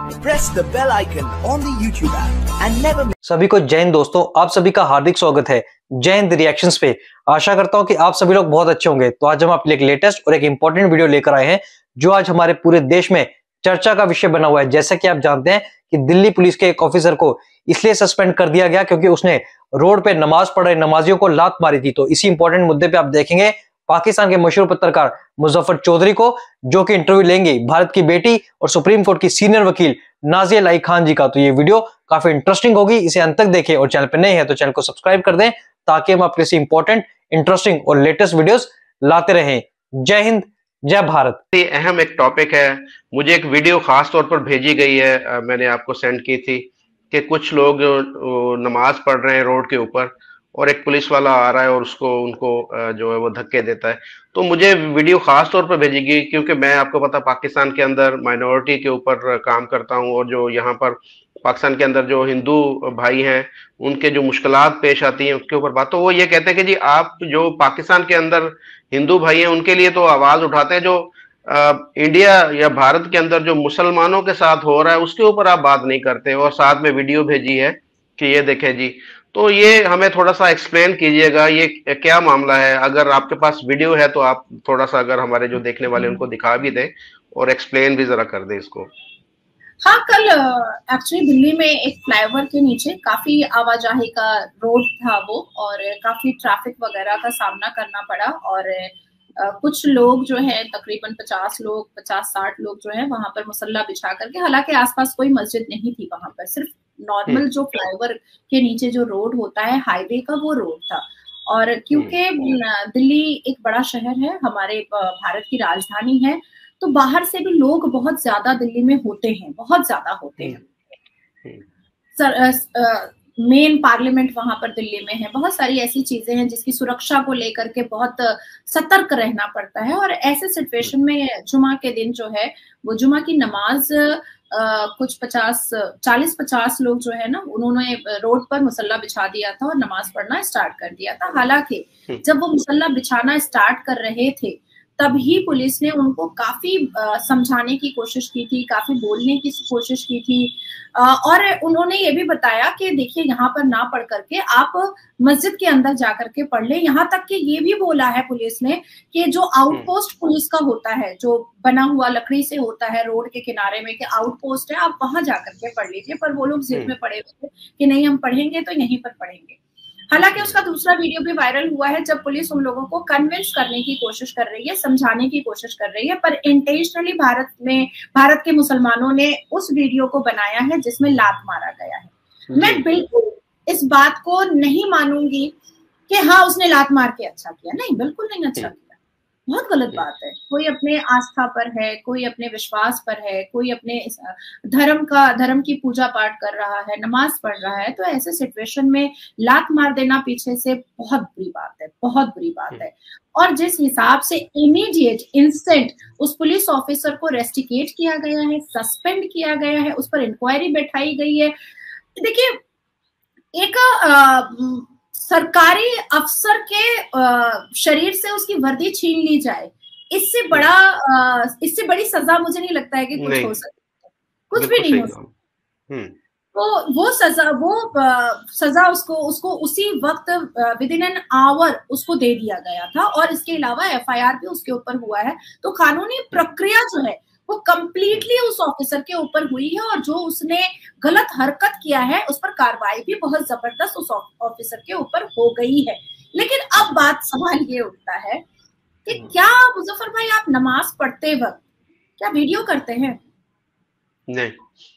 Press the bell icon on the YouTube app and never miss. सभी को जय हिंद दोस्तों, आप सभी का हार्दिक स्वागत है जय हिंद रिएक्शंस पे। आशा करता हूं कि आप सभी लोग बहुत अच्छे होंगे। तो आज हम आपके लिए एक लेटेस्ट और एक इंपॉर्टेंट वीडियो लेकर आए हैं जो आज हमारे पूरे देश में चर्चा का विषय बना हुआ है। जैसा कि आप जानते हैं कि दिल्ली पुलिस के एक ऑफिसर को इसलिए सस्पेंड कर दिया गया क्योंकि उसने रोड पे नमाज पढ़ रहे नमाजियों को लात मारी थी। तो इसी इंपॉर्टेंट मुद्दे पे आप देखेंगे पाकिस्तान के मशहूर पत्रकार मुजफ्फर चौधरी को, जो कि इंटरव्यू लेंगे भारत की बेटी और सुप्रीम कोर्ट की सीनियर वकील नाजिया लाई खान जी का। तो ये वीडियो काफी इंटरेस्टिंग होगी, इसे अंत तक देखें और चैनल पर नए हैं तो चैनल को सब्सक्राइब कर दें ताकि हम आपके लिए इंपॉर्टेंट, इंटरेस्टिंग और लेटेस्ट वीडियोस लाते रहें। जय हिंद, जय भारत। अहम एक टॉपिक है, मुझे एक वीडियो खास तौर पर भेजी गई है, मैंने आपको सेंड की थी कि कुछ लोग नमाज पढ़ रहे हैं रोड के ऊपर और एक पुलिस वाला आ रहा है और उनको जो है वो धक्के देता है। तो मुझे वीडियो खास तौर पर भेजी गई क्योंकि मैं, आपको पता, पाकिस्तान के अंदर माइनॉरिटी के ऊपर काम करता हूं और जो यहाँ पर पाकिस्तान के अंदर जो हिंदू भाई हैं उनके जो मुश्किलात पेश आती हैं उसके ऊपर बात। तो वो ये कहते हैं कि जी आप जो पाकिस्तान के अंदर हिंदू भाई हैं उनके लिए तो आवाज उठाते हैं, जो इंडिया या भारत के अंदर जो मुसलमानों के साथ हो रहा है उसके ऊपर आप बात नहीं करते। और साथ में वीडियो भेजी है कि ये देखें जी। तो ये हमें थोड़ा सा एक्सप्लेन कीजिएगा, ये क्या मामला है। अगर आपके पास वीडियो है तो आप थोड़ा सा, अगर हमारे जो देखने वाले उनको दिखा भी दें और एक्सप्लेन भी जरा कर दें इसको। हाँ, कल एक्चुअली दिल्ली में एक फ्लाईओवर के नीचे काफी आवाजाही का रोड था वो, और काफी ट्रैफिक वगैरह का सामना करना पड़ा। और कुछ लोग जो है तकरीबन 50-60 लोग जो है वहां पर मुसल्ला बिछा करके, हालांकि आसपास कोई मस्जिद नहीं थी वहां पर, सिर्फ नॉर्मल जो फ्लाईओवर के नीचे जो रोड होता है हाईवे का, वो रोड था। और क्योंकि दिल्ली एक बड़ा शहर है, हमारे भारत की राजधानी है, तो बाहर से भी लोग बहुत ज्यादा दिल्ली में होते हैं, बहुत ज्यादा होते हैं। मेन पार्लियामेंट वहां पर दिल्ली में है, बहुत सारी ऐसी चीजें हैं जिसकी सुरक्षा को लेकर के बहुत सतर्क रहना पड़ता है। और ऐसे सिचुएशन में जुमा के दिन जो है वो जुमा की नमाज कुछ 40-50 लोग जो है ना, उन्होंने रोड पर मुसल्ला बिछा दिया था और नमाज पढ़ना स्टार्ट कर दिया था। हालांकि जब वो मुसल्ला बिछाना स्टार्ट कर रहे थे तभी पुलिस ने उनको काफी समझाने की कोशिश की थी, काफी बोलने की कोशिश की थी। और उन्होंने ये भी बताया कि देखिए यहाँ पर ना पढ़ करके आप मस्जिद के अंदर जाकर के पढ़ ले। यहाँ तक कि ये भी बोला है पुलिस ने कि जो आउटपोस्ट पुलिस का होता है, जो बना हुआ लकड़ी से होता है रोड के किनारे में, कि आउटपोस्ट है, आप वहां जाकर के पढ़ लीजिए। पर वो लोग जिद में पड़े हुए थे कि नहीं, हम पढ़ेंगे तो यहीं पर पढ़ेंगे। हालांकि उसका दूसरा वीडियो भी वायरल हुआ है जब पुलिस उन लोगों को कन्विंस करने की कोशिश कर रही है, समझाने की कोशिश कर रही है, पर इंटेंशनली भारत के मुसलमानों ने उस वीडियो को बनाया है जिसमें लात मारा गया है। मैं बिल्कुल इस बात को नहीं मानूंगी कि हाँ उसने लात मार के अच्छा किया, नहीं, बिल्कुल नहीं अच्छा किया, बहुत गलत बात है। कोई अपने आस्था पर है, कोई अपने विश्वास पर है, कोई अपने धर्म की पूजा पाठ कर रहा है, नमाज पढ़ रहा है, तो ऐसे सिचुएशन में लात मार देना पीछे से बहुत बुरी बात है, बहुत बुरी बात है। और जिस हिसाब से इमीडिएट इंस्टेंट उस पुलिस ऑफिसर को रेस्टिकेट किया गया है, सस्पेंड किया गया है, उस पर इंक्वायरी बैठाई गई है। देखिए, एक सरकारी अफसर के शरीर से उसकी वर्दी छीन ली जाए, इससे बड़ी सजा मुझे नहीं लगता है कि कुछ हो सकती है, कुछ भी नहीं हो सकता। तो वो सजा उसको उसी वक्त विद इन एन आवर उसको दे दिया गया था। और इसके अलावा एफआईआर भी उसके ऊपर हुआ है। तो कानूनी प्रक्रिया जो है वो कंप्लीटली उस ऑफिसर के ऊपर हुई है, और जो उसने गलत हरकत किया है उस पर कार्रवाई भी बहुत जबरदस्त उस ऑफिसर के ऊपर हो गई है। लेकिन अब सवाल ये उठता है कि क्या मुजफ्फर भाई आप नमाज पढ़ते वक्त क्या वीडियो करते हैं? नहीं,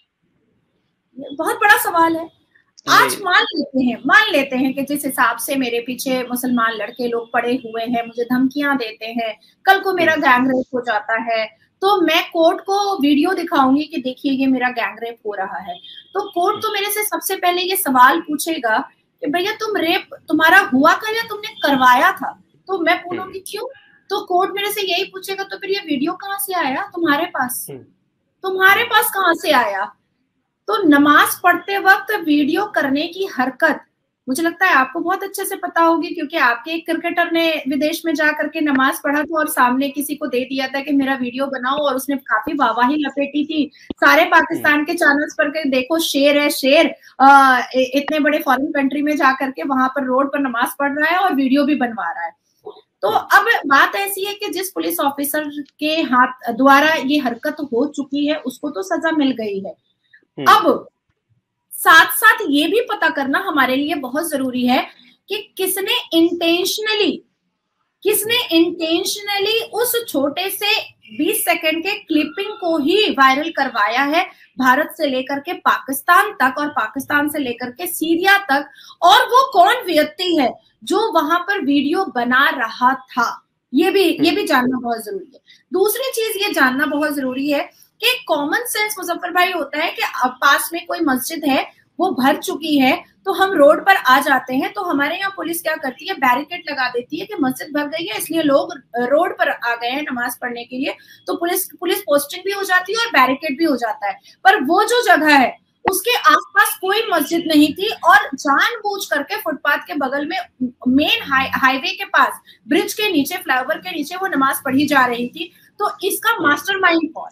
बहुत बड़ा सवाल है। आज मान लेते हैं कि जिस हिसाब से मेरे पीछे मुसलमान लड़के लोग पड़े हुए हैं, मुझे धमकियां देते हैं, कल को मेरा गैंग रेप हो जाता है तो मैं कोर्ट को वीडियो दिखाऊंगी कि देखिए ये मेरा गैंग रेप हो रहा है, तो कोर्ट तो मेरे से सबसे पहले ये सवाल पूछेगा कि भैया तुम्हारा हुआ था या तुमने करवाया था? तो मैं बोलूंगी क्यों? तो कोर्ट मेरे से यही पूछेगा तो फिर ये वीडियो कहाँ से आया तुम्हारे पास कहाँ से आया? तो नमाज पढ़ते वक्त वीडियो करने की हरकत मुझे लगता है आपको बहुत अच्छे से पता होगी, क्योंकि आपके एक क्रिकेटर ने विदेश में जा करके नमाज पढ़ा था और सामने किसी को दे दिया था कि मेरा वीडियो बनाओ, और उसने काफी वाहवाही लपेटी थी सारे पाकिस्तान के चैनल्स पर के, देखो शेर है शेर, इतने बड़े फॉरेन कंट्री में जा करके वहां पर रोड पर नमाज पढ़ रहा है और वीडियो भी बनवा रहा है। तो अब बात ऐसी है कि जिस पुलिस ऑफिसर के हाथ द्वारा ये हरकत हो चुकी है उसको तो सजा मिल गई है। अब साथ साथ ये भी पता करना हमारे लिए बहुत जरूरी है कि किसने इंटेंशनली उस छोटे से 20 सेकंड के क्लिपिंग को ही वायरल करवाया है, भारत से लेकर के पाकिस्तान तक और पाकिस्तान से लेकर के सीरिया तक, और वो कौन व्यक्ति है जो वहां पर वीडियो बना रहा था, ये भी जानना बहुत जरूरी है। दूसरी चीज ये जानना बहुत जरूरी है कि कॉमन सेंस मुजफ्फर भाई होता है कि पास में कोई मस्जिद है वो भर चुकी है तो हम रोड पर आ जाते हैं, तो हमारे यहाँ पुलिस क्या करती है, बैरिकेड लगा देती है कि मस्जिद भर गई है इसलिए लोग रोड पर आ गए हैं नमाज पढ़ने के लिए, तो पुलिस पोस्टिंग भी हो जाती है और बैरिकेड भी हो जाता है। पर वो जो जगह है उसके आसपास कोई मस्जिद नहीं थी और जानबूझ करके फुटपाथ के बगल में मेन हाईवे के पास ब्रिज के नीचे फ्लाईओवर के नीचे वो नमाज पढ़ी जा रही थी। तो इसका मास्टरमाइंड कौन है?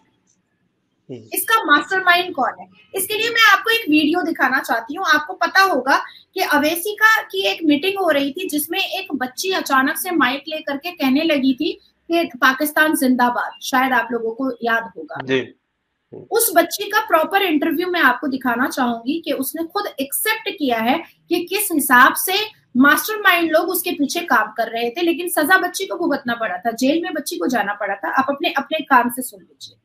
इसके लिए मैं आपको एक वीडियो दिखाना चाहती हूँ। आपको पता होगा कि अवैसी की एक मीटिंग हो रही थी जिसमें एक बच्ची अचानक से माइक लेकर के कहने लगी थी कि पाकिस्तान जिंदाबाद, शायद आप लोगों को याद होगा जी। उस बच्ची का प्रॉपर इंटरव्यू मैं आपको दिखाना चाहूंगी कि उसने खुद एक्सेप्ट किया है कि किस हिसाब से मास्टरमाइंड लोग उसके पीछे काम कर रहे थे, लेकिन सजा बच्ची को भुगतना पड़ा था, जेल में बच्ची को जाना पड़ा था। आप अपने अपने कान से सुन लीजिए।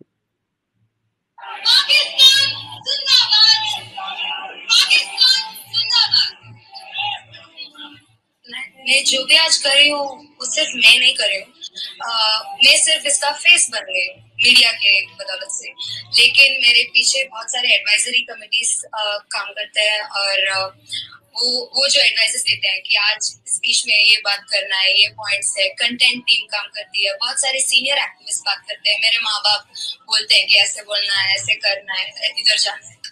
मैं जो भी आज कर रही हूँ वो सिर्फ मैं नहीं कर रही हूँ, मैं सिर्फ इसका फेस बन रही हूँ मीडिया के बदौलत से, लेकिन मेरे पीछे बहुत सारे एडवाइजरी कमिटीज काम करते हैं और वो जो एडवाइसेस देते हैं कि आज स्पीच में ये बात करना है, ये पॉइंट्स है, कंटेंट टीम काम करती है, बहुत सारे सीनियर एक्टिविस्ट बात करते हैं, मेरे माँ बाप बोलते हैं कि ऐसे बोलना है, ऐसे करना है, इधर जाना है।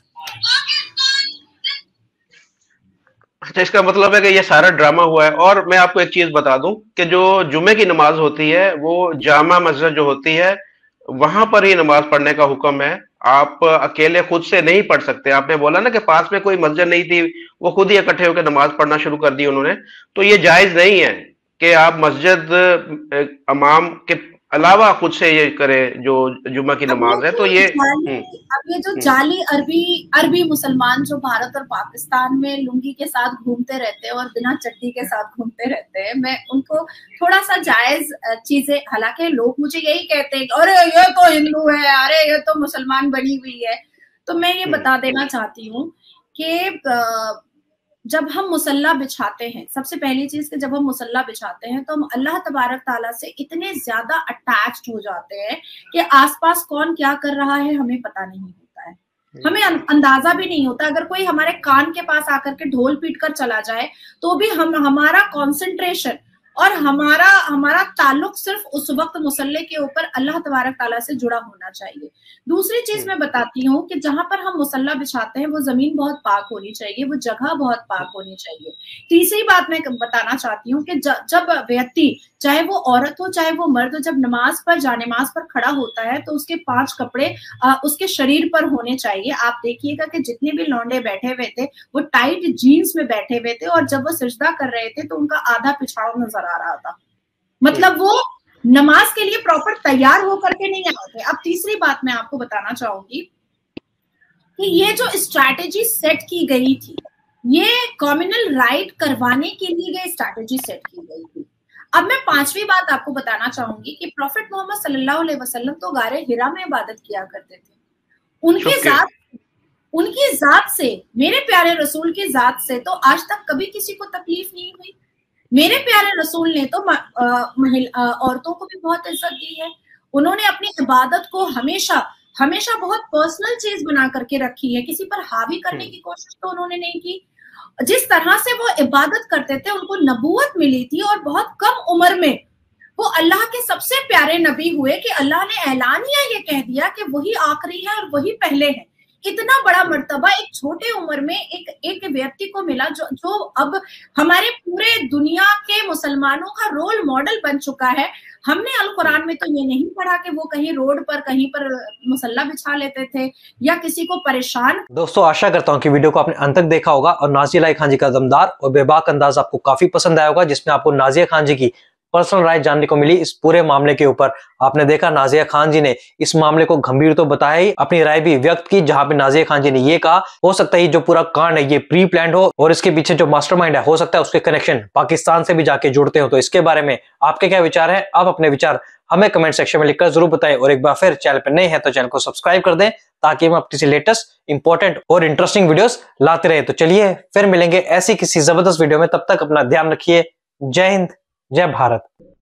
अच्छा, इसका मतलब है कि ये सारा ड्रामा हुआ है। और मैं आपको एक चीज बता दूं कि जो जुमे की नमाज होती है वो जामा मस्जिद जो होती है वहां पर ही नमाज पढ़ने का हुक्म है। आप अकेले खुद से नहीं पढ़ सकते। आपने बोला ना कि पास में कोई मस्जिद नहीं थी, वो खुद ही इकट्ठे होकर नमाज पढ़ना शुरू कर दी उन्होंने, तो ये जायज नहीं है कि आप मस्जिद इमाम के अलावा खुद से ये करे जो जुम्मा की नमाज है। तो ये अब ये जो जाली अरबी मुसलमान जो भारत और पाकिस्तान में लुंगी के साथ घूमते रहते हैं और बिना चट्टी के साथ घूमते रहते हैं, मैं उनको थोड़ा सा जायज चीजें, हालांकि लोग मुझे यही कहते हैं अरे ये तो हिंदू है, अरे ये तो मुसलमान बनी हुई है, तो मैं ये बता देना चाहती हूँ कि जब हम मुसल्ला बिछाते हैं, सबसे पहली चीज कि जब हम मुसल्ला बिछाते हैं तो हम अल्लाह तबारक ताला से इतने ज्यादा अटैच्ड हो जाते हैं कि आसपास कौन क्या कर रहा है हमें पता नहीं होता है, हमें अंदाजा भी नहीं होता। अगर कोई हमारे कान के पास आकर के ढोल पीट कर चला जाए तो भी हमारा कॉन्सेंट्रेशन और हमारा ताल्लुक सिर्फ उस वक्त मुसल्ले के ऊपर अल्लाह तबारक ताला से जुड़ा होना चाहिए। दूसरी चीज मैं बताती हूँ कि जहां पर हम मुसल्ला बिछाते हैं वो जमीन बहुत पाक होनी चाहिए, वो जगह बहुत पाक होनी चाहिए। तीसरी बात मैं बताना चाहती हूँ कि जब व्यक्ति, चाहे वो औरत हो चाहे वो मर्द हो, जब नमाज पर खड़ा होता है तो उसके 5 कपड़े उसके शरीर पर होने चाहिए। आप देखिएगा कि जितने भी लौंडे बैठे हुए थे वो टाइट जीन्स में बैठे हुए थे और जब वो सिजदा कर रहे थे तो उनका आधा पिछाड़ नजर आ रहा था, मतलब वो नमाज के लिए प्रॉपर तैयार होकर के नहीं आए थे। अब तीसरी बात मैं आपको बताना चाहूंगी कि ये जो स्ट्रैटेजी सेट की गई थी, ये कम्युनल राइट करवाने के लिए ये स्ट्रैटेजी सेट की गई थी। अब मैं 5वीं बात आपको बताना चाहूंगी कि प्रॉफेट मोहम्मद सल्लल्लाहु अलैहि वसल्लम तो गारे हिरा में इबादत किया करते थे। उनकी जात से, मेरे प्यारे रसूल की जात से तो आज तक कभी किसी को तकलीफ नहीं हुई। मेरे प्यारे रसूल ने तो औरतों को भी बहुत इज्जत दी है। उन्होंने अपनी इबादत को हमेशा बहुत पर्सनल चीज बना करके रखी है, किसी पर हावी करने की कोशिश तो उन्होंने नहीं की। जिस तरह से वो इबादत करते थे, उनको नबूवत मिली थी और बहुत कम उम्र में वो अल्लाह के सबसे प्यारे नबी हुए कि अल्लाह ने ऐलानिया ये कह दिया कि वही आखिरी है और वही पहले है। इतना बड़ा मर्तबा एक छोटे उम्र में एक व्यक्ति को मिला जो अब हमारे पूरे दुनिया के मुसलमानों का रोल मॉडल बन चुका है। हमने अल कुरान में तो ये नहीं पढ़ा कि वो कहीं रोड पर कहीं पर मुसल्ला बिछा लेते थे या किसी को परेशान। दोस्तों आशा करता हूं कि वीडियो को आपने अंत तक देखा होगा और नाज़िया इलाही खान जी का दमदार और बेबाक अंदाज आपको काफी पसंद आया होगा, जिसमें आपको नाज़िया खान जी की पर्सनल राय जानने को मिली इस पूरे मामले के ऊपर। आपने देखा नाज़िया खान जी ने इस मामले को गंभीर तो बताया ही, अपनी राय भी व्यक्त की, जहां पे नाज़िया खान जी ने ये कहा हो सकता है जो पूरा कांड है ये प्री प्लान्ड हो और इसके पीछे जो मास्टरमाइंड है हो सकता है उसके कनेक्शन पाकिस्तान से भी जाके जुड़ते हो। तो इसके बारे में आपके क्या विचार है? आप अपने विचार हमें कमेंट सेक्शन में लिखकर जरूर बताएं और एक बार फिर चैनल पर नए हैं तो चैनल को सब्सक्राइब कर दें ताकि हम अपनी लेटेस्ट इंपॉर्टेंट और इंटरेस्टिंग वीडियोस लाते रहे। तो चलिए फिर मिलेंगे ऐसी किसी जबरदस्त वीडियो में, तब तक अपना ध्यान रखिए। जय हिंद, जय भारत।